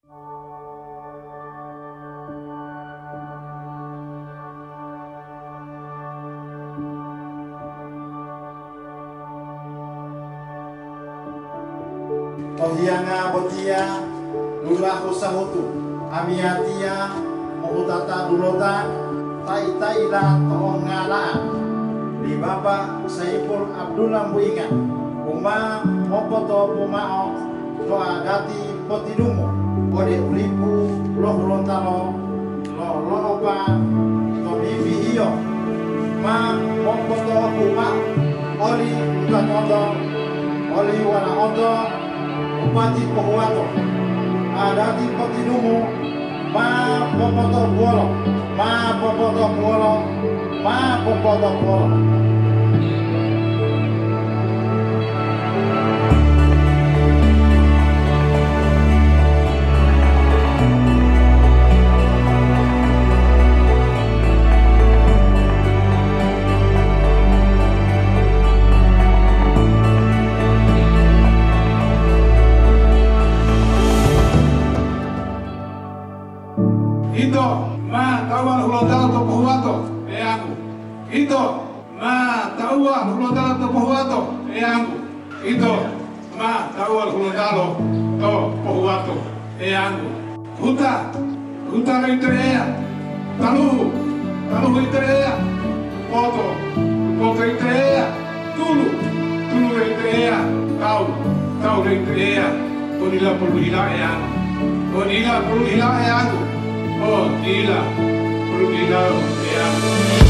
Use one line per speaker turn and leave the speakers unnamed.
Tohianga botia lula husahutu amiatia mohutata dulota tai-taila toongalaan di Bapak Saiful Abdullah Muinga uma mopoto pumao toa dati potidumu ode ulipu lohulontalo lolopa to mimi iyo ma mopoto pumao oli utanodo oli wana odo upati pohuato adati potidumu ma popoto buolo ma popoto buolo ma popoto buolo.
Ito, ma tawal hulotalo to pohuato eangu. Ito, ma tawal hulotalo to pohuato eangu. Ito, ma tawal hulotalo to pohuato eangu. Huta reitrea. Talu reitrea. Poto reitrea. Tulu reitrea. Kau reitrea. Konila puluhila eangu. Konila puluhila eangu. Oh, gila, perlu gila, ya.